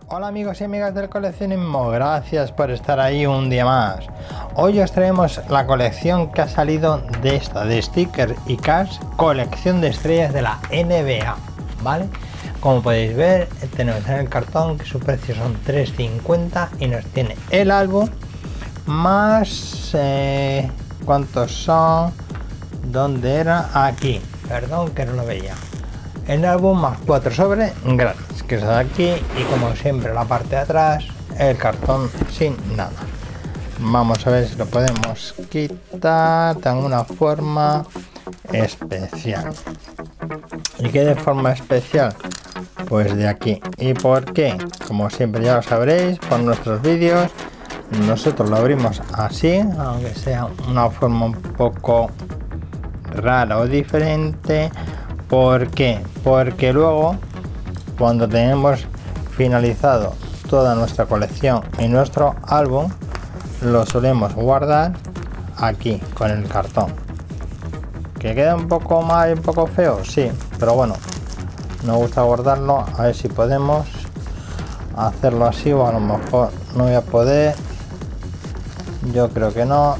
Hola amigos y amigas del coleccionismo, gracias por estar ahí un día más. Hoy os traemos la colección que ha salido de stickers y cards, colección de estrellas de la NBA, ¿vale? Como podéis ver, tenemos en el cartón que su precio son 3,50 y nos tiene el álbum más... ¿cuántos son? ¿Dónde era? Aquí, perdón que no lo veía. El álbum más 4 sobres gratis, que es de aquí, y como siempre la parte de atrás, el cartón sin nada. Vamos a ver si lo podemos quitar de una forma especial. ¿Y qué de forma especial? Pues de aquí. ¿Y por qué? Como siempre ya lo sabréis por nuestros vídeos, nosotros lo abrimos así, aunque sea una forma un poco rara o diferente. ¿Por qué? Porque luego, cuando tenemos finalizado toda nuestra colección y nuestro álbum, lo solemos guardar aquí con el cartón. ¿Que queda un poco mal y un poco feo? Sí, pero bueno, nos gusta guardarlo. A ver si podemos hacerlo así, o a lo mejor no voy a poder. Yo creo que no.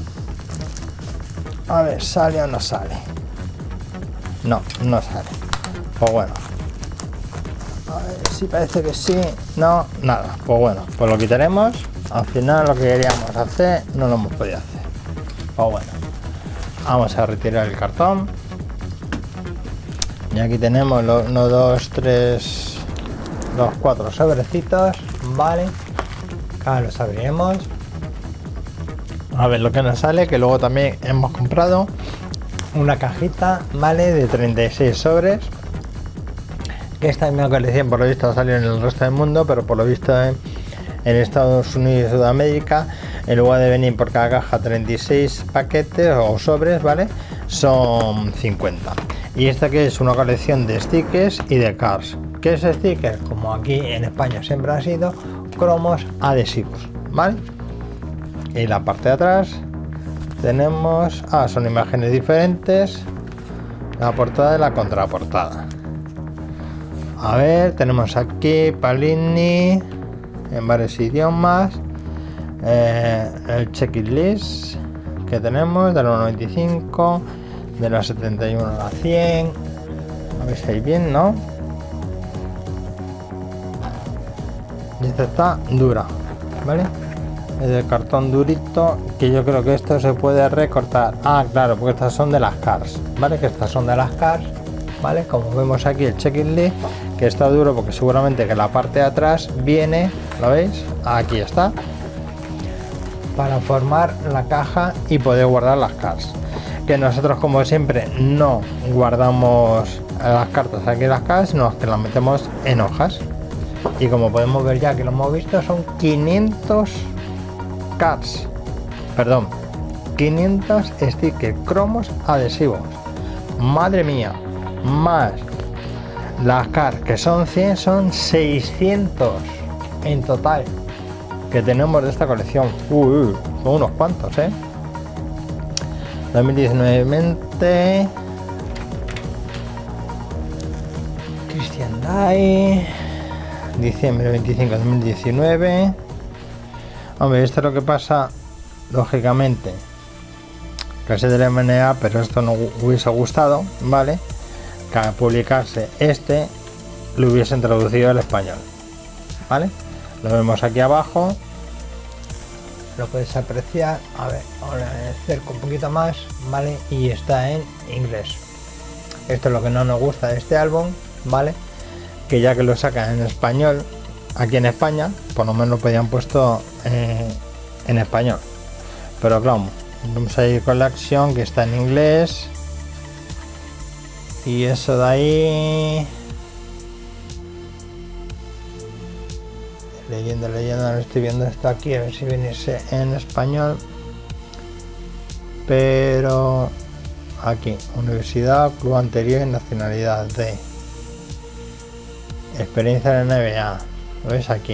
A ver, ¿sale o no sale? No, no sale. Pues bueno, a ver si parece que sí. No, nada. Pues bueno, pues lo quitaremos. Al final lo que queríamos hacer no lo hemos podido hacer. Pues bueno, vamos a retirar el cartón. Y aquí tenemos los 1, 2, 3, los 4 sobrecitos, vale. Acá los abriremos. A ver lo que nos sale, que luego también hemos comprado una cajita, vale, de 36 sobres, que esta misma colección por lo visto ha salido en el resto del mundo, pero por lo visto en Estados Unidos y Sudamérica, en lugar de venir por cada caja 36 paquetes o sobres, vale, son 50. Y esta que es una colección de stickers y de cards. ¿Qué es stickers? Como aquí en España siempre ha sido, cromos adhesivos, vale. Y la parte de atrás tenemos, son imágenes diferentes, la portada y la contraportada. A ver, tenemos aquí Panini en varios idiomas, el checklist que tenemos de los 95, de los 71 a la 100. A ver si hay bien, ¿no? Y esta está dura, ¿vale? Es de cartón durito, que yo creo que esto se puede recortar. Claro, porque estas son de las cards, ¿vale? Que estas son de las cards, ¿vale? Como vemos aquí el checklist, que está duro porque seguramente que la parte de atrás viene, ¿lo veis? Aquí está, para formar la caja y poder guardar las cards. Que nosotros, como siempre, no guardamos las cartas aquí en las cards, sino que las metemos en hojas. Y como podemos ver ya que lo hemos visto, son 500 cards, perdón, 500 stickers cromos adhesivos, madre mía, más las cards que son 100, son 600 en total que tenemos de esta colección. Son unos cuantos, 2019 Christian Day, diciembre 25 2019. Hombre, esto es lo que pasa, lógicamente, que es del MNA, pero esto no hubiese gustado, ¿vale? Que al publicarse lo hubiesen traducido al español, ¿vale? Lo vemos aquí abajo, lo podéis apreciar. A ver, ahora acerco un poquito más, ¿vale? Y está en inglés. Esto es lo que no nos gusta de este álbum, ¿vale? Que ya que lo sacan en español aquí en España, por lo menos lo podían puesto en español, pero claro, vamos a ir con la acción que está en inglés, y eso de ahí, leyenda, no estoy viendo esto aquí, a ver si viniese en español, pero aquí, universidad, club anterior y nacionalidad de experiencia en la NBA. ¿Lo ves aquí?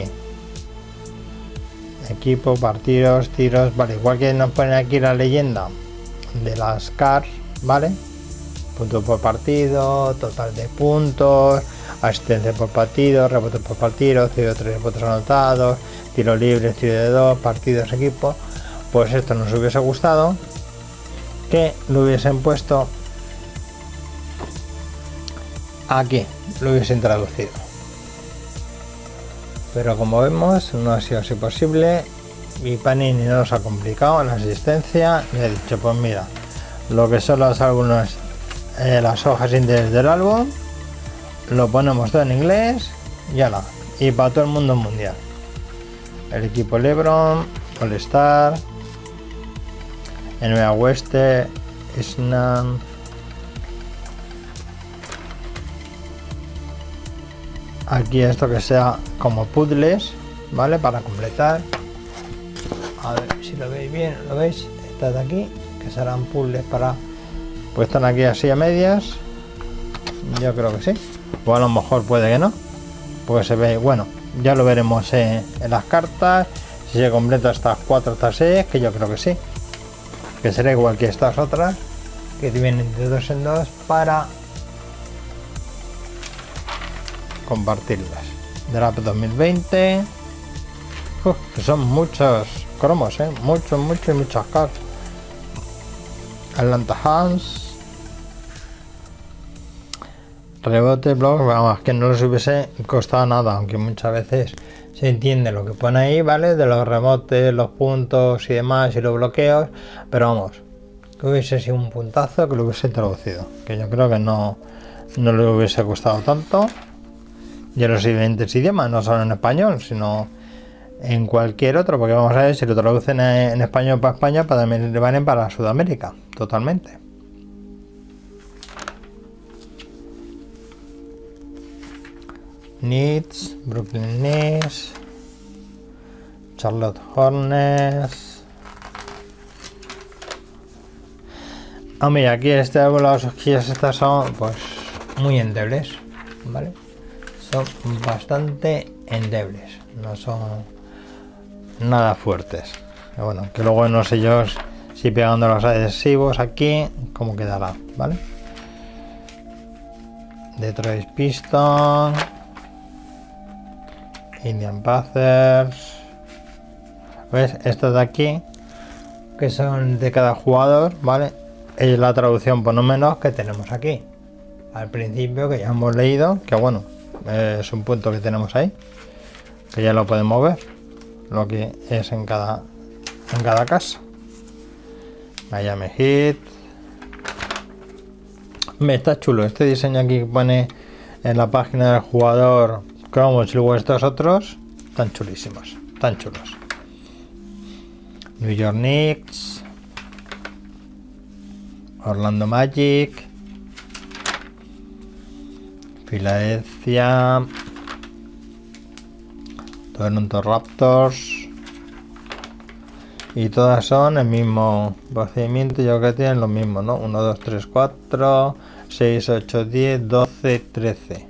Equipo, partidos, tiros, vale, igual que nos ponen aquí la leyenda de las cards, ¿vale? puntos por partido, total de puntos, asistencia por partido, rebotes por partido, tiro de 3 puntos anotados, tiro libre, tiro de 2, partidos, equipo. Pues esto nos hubiese gustado que lo hubiesen puesto aquí, lo hubiesen traducido, pero como vemos no ha sido así posible y Panini no nos ha complicado la asistencia. Le he dicho, pues mira, lo que son los álbumes, las hojas índices del álbum, lo ponemos todo en inglés y ala, y para todo el mundo mundial. El equipo LeBron, All Star, NBA Western, Isnan. Aquí esto que sea como puzzles, ¿vale? Para completar. A ver si lo veis bien, ¿lo veis? Estas de aquí, que serán puzzles para... Pues están aquí así a medias. Yo creo que sí. O a lo mejor puede que no. Pues se ve, bueno, ya lo veremos en las cartas. Si se completa estas 4 estas 6, que yo creo que sí. Que será igual que estas otras, que vienen de 2 en 2 para compartirlas. Draft 2020. Que son muchos cromos, muchos y muchas cartas. Atlanta Hawks. Rebote, blog, vamos, que no les hubiese costado nada, aunque muchas veces se entiende lo que pone ahí, ¿vale? De los rebotes, los puntos y demás y los bloqueos, pero vamos, que hubiese sido un puntazo que lo hubiese traducido, que yo creo que no le hubiese costado tanto. Y en los siguientes idiomas, no solo en español, sino en cualquier otro, porque vamos a ver si lo traducen en español para España, para también le valen para Sudamérica, totalmente. Knicks, Brooklyn Nets, Charlotte Hornets. Mira, aquí este árbol, las hojillas estas son pues muy endebles, ¿vale? Son bastante endebles, no son nada fuertes. Pero bueno, que luego no sé yo si pegando los adhesivos aquí cómo quedará, ¿vale? Detroit Pistons, Indian Pacers. ¿Ves? Estos de aquí, que son de cada jugador, ¿vale? Es la traducción por lo menos que tenemos aquí al principio, que ya hemos leído, que bueno, es un punto que tenemos ahí, que ya lo podemos ver, lo que es en cada caso. Miami Heat. Me está chulo este diseño aquí que pone en la página del jugador, cromos, y luego estos otros tan chulísimos, tan chulos. New York Knicks, Orlando Magic, Filadelfia, Toronto Raptors, y todas son el mismo procedimiento. Yo creo que tienen lo mismo, ¿no? 1, 2, 3, 4, 6, 8, 10, 12, 13.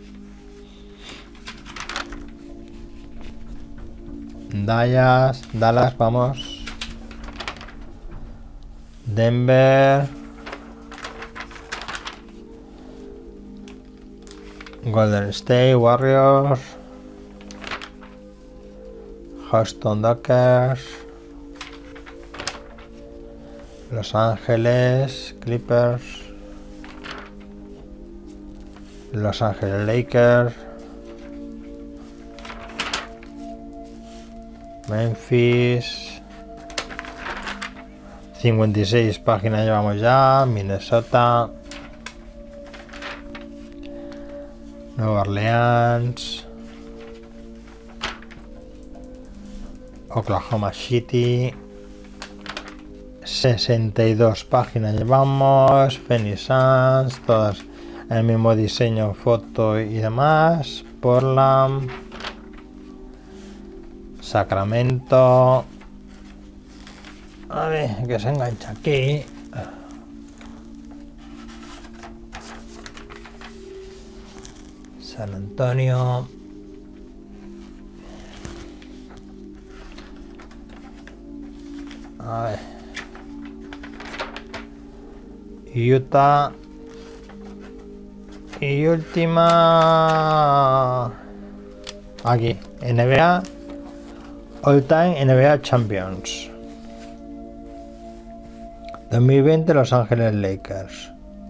Dallas, vamos. Denver, Golden State Warriors, Houston Dockers, Los Ángeles Clippers, Los Ángeles Lakers, Memphis. 56 páginas llevamos ya. Minnesota, Nueva Orleans, Oklahoma City. 62 páginas llevamos. Phoenix Suns, todas el mismo diseño, foto y demás. Portland, Sacramento. A ver, que se engancha aquí. San Antonio. A ver. Utah. Y última... Aquí, NBA All Time NBA Champions 2020 Los Ángeles Lakers.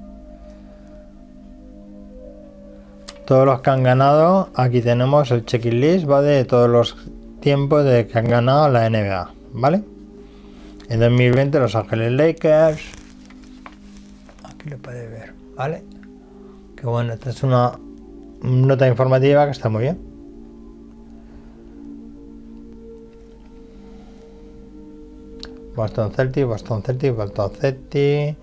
Todos los que han ganado, aquí tenemos el checklist, ¿vale? De todos los tiempos de que han ganado la NBA, ¿vale? En 2020 Los Ángeles Lakers. Aquí lo podéis ver, ¿vale? Que bueno, esta es una nota informativa que está muy bien. Boston Celtics, Boston Celtics, Boston Celtics.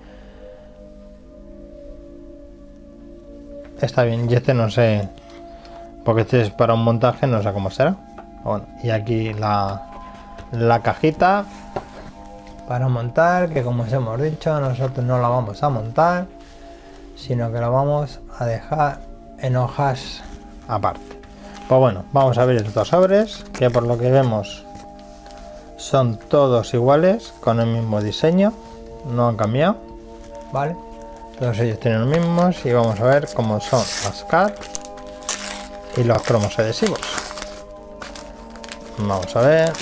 Está bien, y este no sé, porque este es para un montaje, no sé cómo será. Bueno, y aquí la cajita para montar, que como os hemos dicho, nosotros no la vamos a montar, sino que la vamos a dejar en hojas aparte. Pues bueno, vamos a abrir estos sobres, que por lo que vemos son todos iguales, con el mismo diseño, no han cambiado, ¿vale? Todos ellos tienen los mismos, y vamos a ver cómo son las cards y los cromos adhesivos. Vamos a ver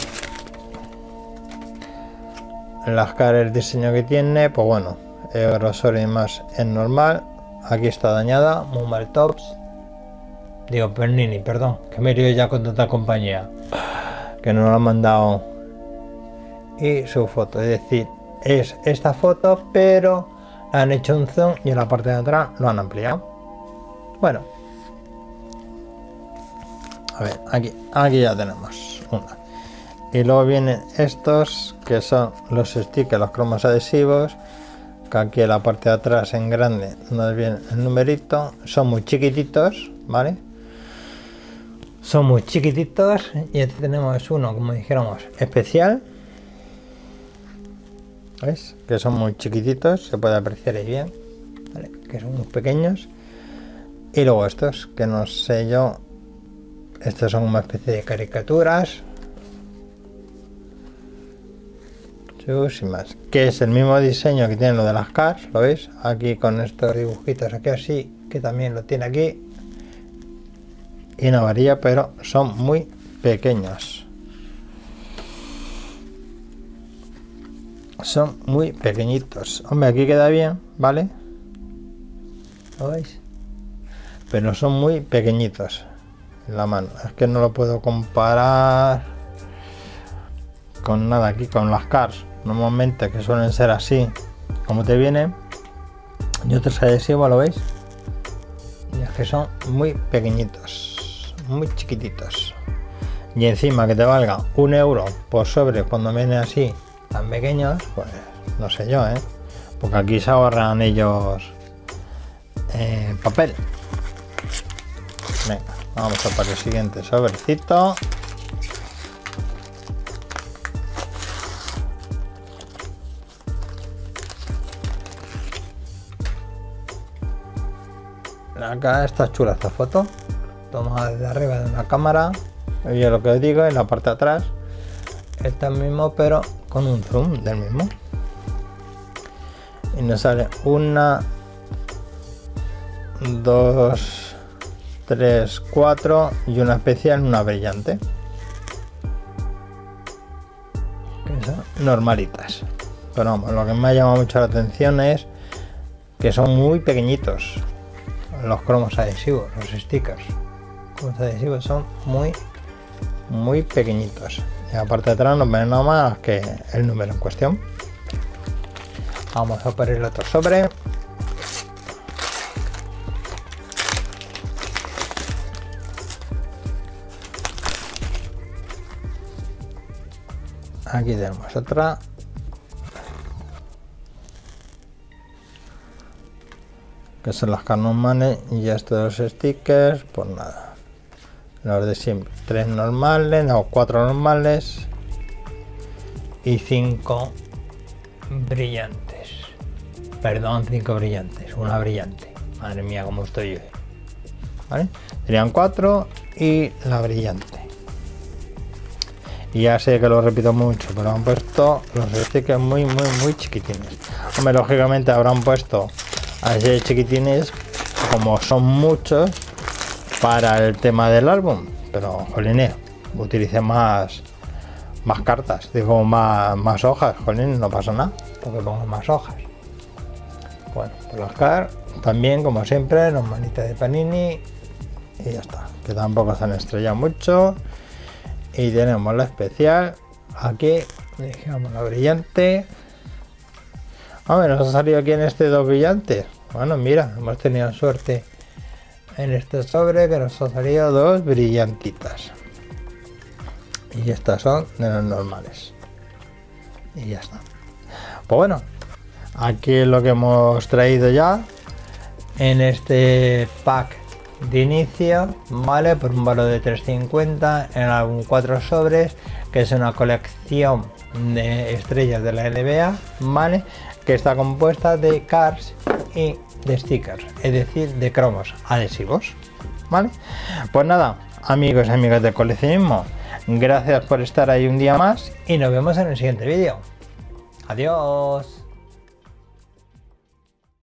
las cards, el diseño que tiene, pues bueno, el grosor y más es normal. Aquí está dañada, Mumble Tops, digo Pernini, perdón, que me lío ya con tanta compañía que no lo han mandado. Y su foto, es decir, es esta foto, pero han hecho un zoom y en la parte de atrás lo han ampliado. Bueno, a ver, aquí ya tenemos una. Y luego vienen estos que son los stickers, los cromos adhesivos, que aquí en la parte de atrás en grande nos viene el numerito. Son muy chiquititos, ¿vale? Son muy chiquititos. Y este tenemos uno, como dijéramos, especial. ¿Veis? Que son muy chiquititos, se puede apreciar ahí bien, ¿vale? Que son muy pequeños. Y luego estos, que no sé yo, estos son una especie de caricaturas. Sin más, que es el mismo diseño que tiene lo de las cards, ¿lo veis? Aquí con estos dibujitos aquí así, que también lo tiene aquí. Y una varilla, pero son muy pequeños. Son muy pequeñitos. Hombre, aquí queda bien, ¿vale? ¿Lo veis? Pero son muy pequeñitos en la mano. Es que no lo puedo comparar con nada aquí, con las cards. Normalmente que suelen ser así, como te vienen. Y otros adhesivos, ¿lo veis? Y es que son muy pequeñitos, muy chiquititos. Y encima que te valga 1 euro por sobre cuando viene así tan pequeños, pues no sé yo, porque aquí se ahorran ellos papel. Venga, vamos a por el siguiente sobrecito. Acá está chula esta foto, tomada desde arriba de una cámara. Y lo que os digo, en la parte de atrás está el mismo, pero con un zoom del mismo. Y nos sale 1, 2, 3, 4 y una especial, una brillante, que son normalitas. Pero vamos, lo que me ha llamado mucho la atención es que son muy pequeñitos los cromos adhesivos, los stickers. Los adhesivos son muy pequeñitos. Y aparte de atrás no ven nada más que el número en cuestión. Vamos a poner el otro sobre. Aquí tenemos otra. Que son las cards normales. Y estos stickers, pues nada. Los de siempre, 3 normales, no, 4 normales y 5 brillantes. Perdón, 5 brillantes, una brillante. Madre mía, cómo estoy hoy. ¿Vale? Serían 4 y la brillante. Y ya sé que lo repito mucho, pero han puesto los stickers muy chiquitines. Hombre, lógicamente habrán puesto así de chiquitines como son muchos para el tema del álbum, pero jolín, utilicé más cartas, digo más hojas, jolín, no pasa nada porque pongo más hojas. Bueno, por las cartas también, como siempre, los manitas de Panini y ya está, que tampoco se han estrellado mucho. Y tenemos la especial aquí, dejamos la brillante. A ver, nos ha salido aquí en este 2 brillantes. Bueno, mira, hemos tenido suerte en este sobre que nos ha salido 2 brillantitas. Y estas son de los normales. Y ya está. Pues bueno, aquí es lo que hemos traído ya en este pack de inicio, vale, por un valor de 3,50 en algún 4 sobres, que es una colección de estrellas de la NBA, vale, que está compuesta de cards y de stickers, es decir, de cromos adhesivos, vale. Pues nada, amigos y amigas del coleccionismo, gracias por estar ahí un día más y nos vemos en el siguiente vídeo. Adiós.